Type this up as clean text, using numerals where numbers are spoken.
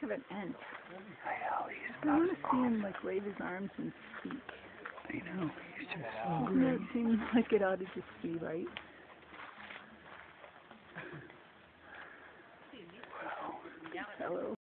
of an ant. I know, he's I want to see him like wave his arms and speak. I know, he's just so Doesn't great. that seem like it ought to just be right? Wow. Hello.